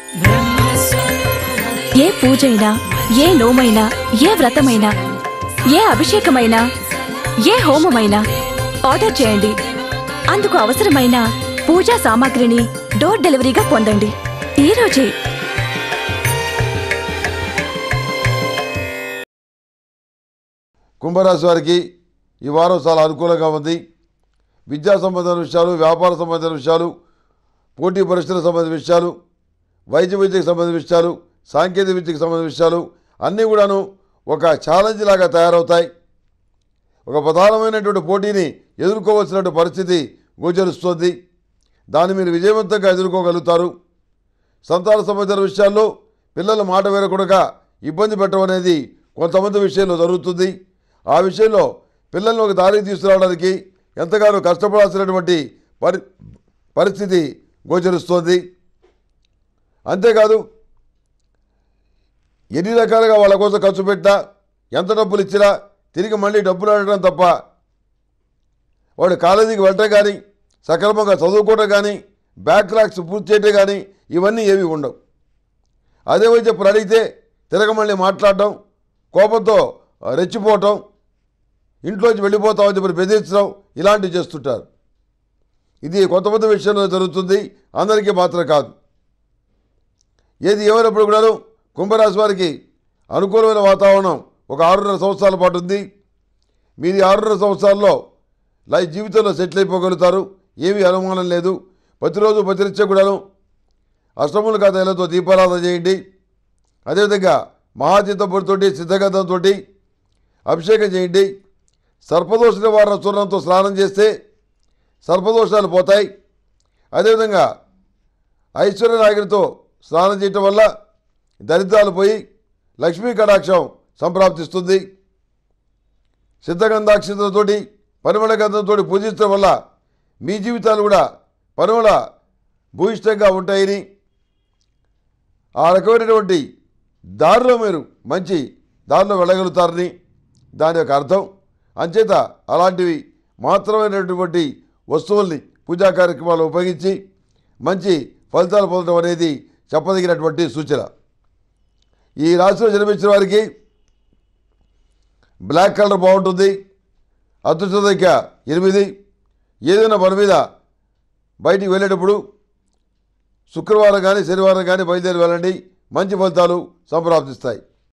ఏ పూజైనా, ఏ నోమైనా, ఏ వ్రతమైనా, ఏ అభిషేకమైనా, ఏ హోమమైనా ఆర్డర్ చేయండి. అందుకు అవసరమైన పూజా సామాగ్రిని డోర్ డెలివరీగా పొందండి ఈ రోజే. కుంభరాశి వారికి ఈ వారం చాలా అనుకూలంగా ఉంది. విద్యా సంబంధమైన విషయాలు, వ్యాపార సంబంధించిన విషయాలు, పోటీ పరీక్షలకు సంబంధించిన విషయాలు, వైద్య విద్యకు సంబంధించిన విషయాలు, సాంకేతిక విద్యకు సంబంధించిన విషయాలు అన్నీ కూడాను ఒక ఛాలెంజ్ లాగా తయారవుతాయి. ఒక ప్రధానమైనటువంటి పోటీని ఎదుర్కోవాల్సినటువంటి పరిస్థితి గోచరిస్తుంది. దాన్ని మీరు విజయవంతంగా ఎదుర్కోగలుగుతారు. సంతాన సంబంధించిన విషయాల్లో పిల్లల మాట వేరకుండా ఇబ్బంది పెట్టడం అనేది కొంతమంది విషయంలో జరుగుతుంది. ఆ విషయంలో పిల్లల్ని ఒక దారికి తీసుకురావడానికి ఎంతగానో కష్టపడాల్సినటువంటి పరిస్థితి గోచరిస్తోంది. అంతేకాదు, ఎన్ని రకాలుగా వాళ్ళ కోసం ఖర్చు పెట్టినా, ఎంత డబ్బులు ఇచ్చినా తిరిగి మళ్ళీ డబ్బులు అడగడం తప్ప వాడు కాలేజీకి వెళ్ళటం కానీ, సక్రమంగా చదువుకోవడం కానీ, బ్యాక్లాగ్స్ పూర్తి చేయటం కానీ ఇవన్నీ ఏవి ఉండవు. అదే వచ్చి ఇప్పుడు అడిగితే తిరగ మళ్ళీ మాట్లాడడం, కోపంతో రెచ్చిపోవటం, ఇంట్లోంచి వెళ్ళిపోతామని చెప్పి బెదిరించడం ఇలాంటివి చేస్తుంటారు. ఇది కొంతమంది విషయంలో జరుగుతుంది, అందరికీ మాత్రం కాదు. ఏది ఏమైనప్పుడు కూడాను కుంభరాశి వారికి అనుకూలమైన వాతావరణం ఒక 6.5 సంవత్సరాల పాటు ఉంది. మీరు 6.5 సంవత్సరాల్లో జీవితంలో సెటిల్ అయిపోగలుగుతారు. ఏమీ అనుమానం లేదు. ప్రతిరోజు ప్రతినిత్యం కూడాను అష్టముల కథలతో దీపారాధన చేయండి. అదేవిధంగా మహాతీర్థపుడితోటి, సిద్ధగంధంతో అభిషేకం చేయండి. సర్పదోష నివారణ చూర్ణంతో స్నానం చేస్తే సర్పదోషాలు పోతాయి. అదేవిధంగా ఐశ్వర్యనాగిరితో స్నానం చేయటం వల్ల దరిద్రాలు పోయి లక్ష్మీ కటాక్షం సంప్రాప్తిస్తుంది. సిద్ధగంధాక్షతలతోటి, పరిమళ గంధంతో పూజించడం వల్ల మీ జీవితాలు కూడా పరిమళ భూయిష్టంగా ఉంటాయని, ఆ రకమైనటువంటి దారిలో మీరు మంచి దారిలో వెళ్ళగలుగుతారని దాని యొక్క అర్థం. అంచేత అలాంటివి మాత్రమైనటువంటి వస్తువుల్ని పూజా కార్యక్రమాలు ఉపయోగించి మంచి ఫలితాలు పొందడం అనేది చెప్పదగినటువంటి సూచన. ఈ రాశిలో జన్మించిన వారికి బ్లాక్ కలర్ బాగుంటుంది. అదృష్ట సంఖ్య 8. ఏదైనా పని మీద బయటికి వెళ్ళేటప్పుడు శుక్రవారం కానీ శనివారం కానీ బయలుదేరి వెళ్ళండి. మంచి ఫలితాలు సంప్రాప్తిస్తాయి.